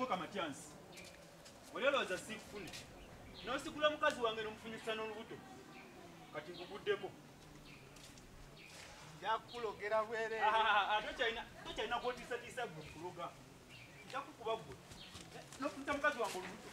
gwe kamatyansi olelooza sikufune n'osigula mukazi wange n'omufunyisa n'olubuto kati nguguddeko yakulogera bwereere tokyalina gwotiisatiisa gwe kuloga njakukuba gwe n'ofunyisa mukazi wange olubuto